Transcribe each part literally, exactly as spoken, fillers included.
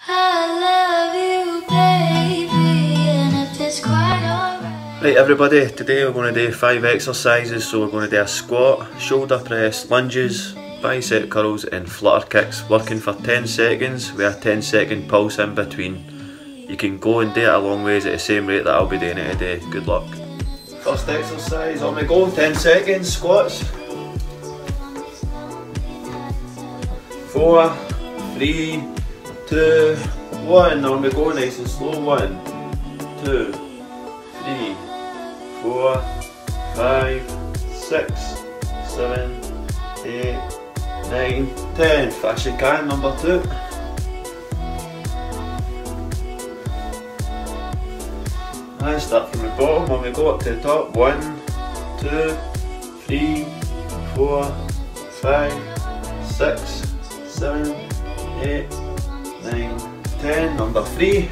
Right everybody, today we're going to do five exercises. So we're going to do a squat, shoulder press, lunges, bicep curls and flutter kicks, working for ten seconds with a ten second pulse in between. You can go and do it a long ways at the same rate that I'll be doing it today. Good luck. First exercise, on we go, ten seconds, squats. Four, three, two, one, on we go, nice and slow. One, two, three, four, five, six, seven, eight, nine, ten. Fast you can, number two. And start from the bottom when we go up to the top. One, two, three, four, five, six, seven, eight, nine, ten. Number three.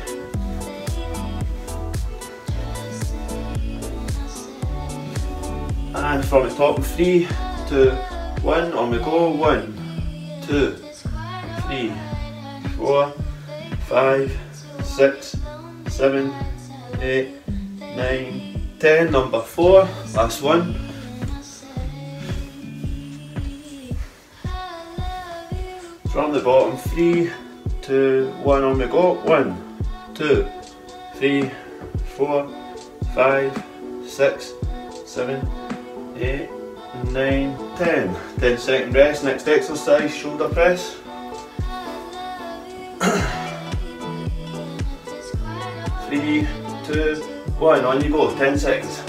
And from the top, three, two, one, on we go. One, two, three, four, five, six, seven, eight, nine, ten. Number four, last one. From the bottom, three, two, one, on we go. One, two, three, four, five, six, seven, eight, nine, ten. ten second rest. Next exercise, shoulder press. Three, two, one, on you go, ten seconds.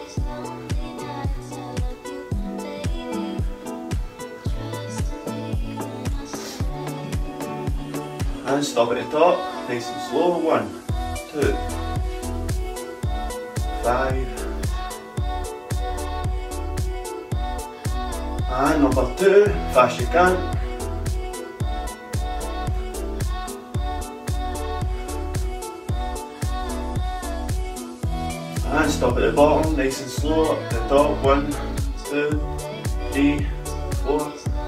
And stop at the top, nice and slow. One, two, five, and number two, fast you can. And stop at the bottom, nice and slow, up to the top. One, two, three, four,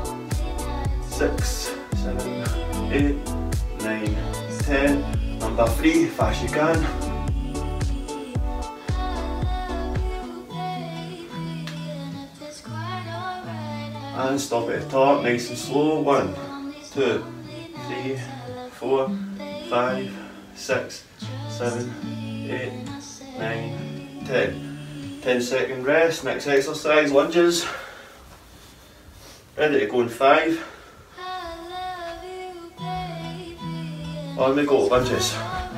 six, seven, eight, nine, ten. Number three, fast you can. And stop at the top, nice and slow. One, two, three, four, five, six, seven, eight, nine, ten. ten second rest. Next exercise, lunges. Ready to go in five. On we go, lunges.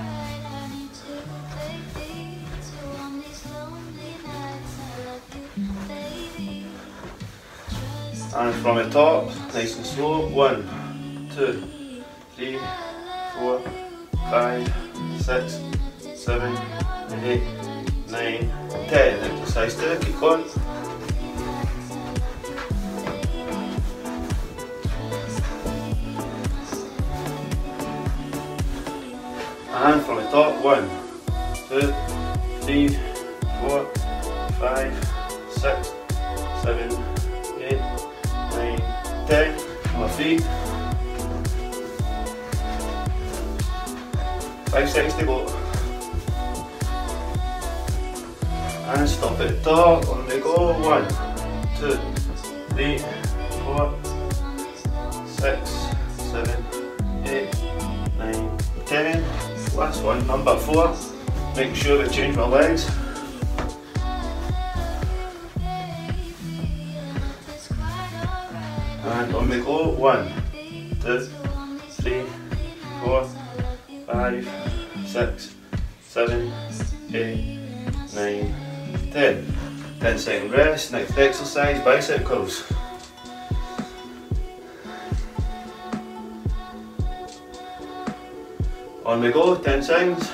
And from the top, nice and slow. One, two, three, four, five, six, seven, eight, nine, ten. Exercise two, keep going. And from the top, one, two, three, four, five, six, seven, eight, nine, ten. Number three. Five seconds to go. And stop at the top, on we go. One, two, three, four, six, seven, eight, nine, ten. Last one, number four. Make sure to change my legs. And on we go. One, two, three, four, five, six, seven, eight, nine, ten. ten second rest. Next exercise, bicep curls. On we go, ten seconds.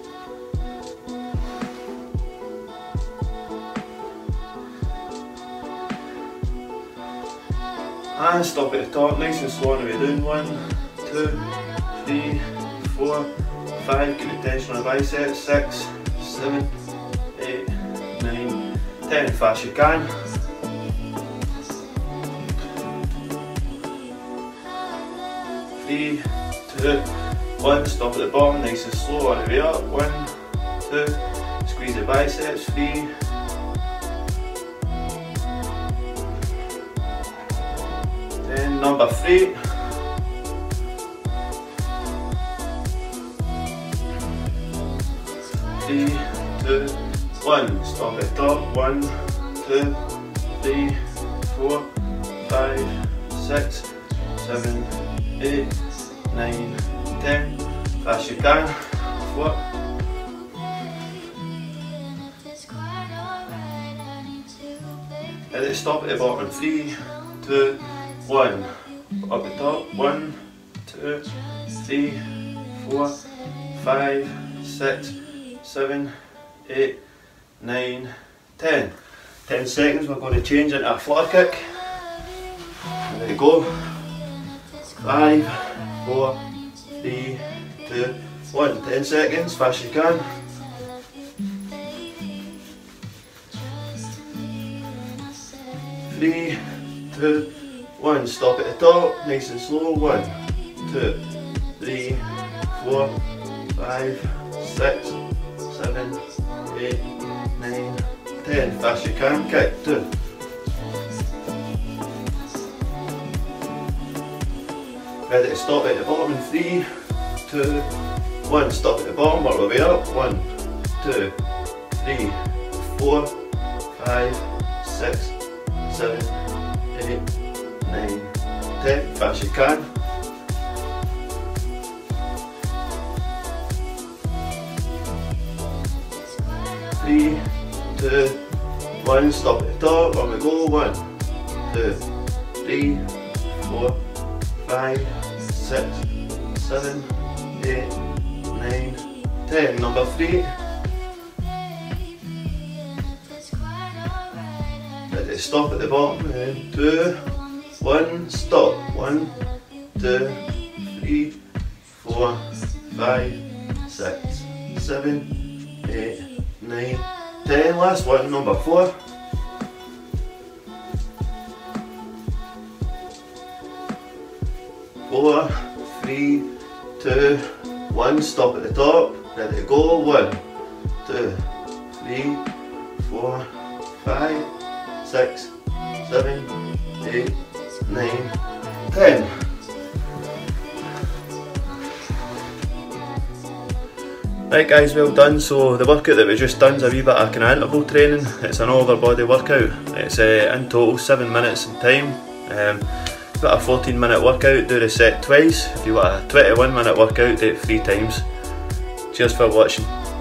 And stop at the top, nice and slow on the way down. One, two, three, four, five, keep the tension on the biceps. Six, seven, eight, nine, ten. Fast you can. Three, two, one, stop at the bottom, nice and slow on the way up, one, two, squeeze the biceps, three, then number three, three, two, one, stop at top, one, two, three, four, five, six, seven, eight, nine, ten, fast you can, four, let it stop at the bottom, three, two, one, up the top, one, two, three, four, five, six, seven, eight, nine, ten. ten seconds, we're going to change into a flutter kick. There you go. five, four, three, two, one. ten seconds, fast you can. three, two, one. Stop at the top, nice and slow. one, two, three, four, five, six, seven, eight, nine, ten. Fast you can. Kick. two. Ready to stop at the bottom in three, two, one. Stop at the bottom, work our way up. one, two, three, four, five, six, seven, eight, nine, ten. Fast you can. three, two, one. Stop at the top, on we go. one, two, three, four, five, six, seven, eight, nine, ten. Number three. Let it stop at the bottom. And two, one, stop. One, two, three, four, five, six, seven, eight, nine, ten. Last one, number four. Four, three, two, one. Stop at the top. Let it go. One, two, three, four, five, six, seven, eight, nine, ten. Right guys, well done. So the workout that we just done is a wee bit of kind of interval training. It's an over body workout. It's uh, in total seven minutes in time. Um, Got a fourteen minute workout, do the set twice. If you want a twenty-one minute workout, do it three times. Cheers for watching.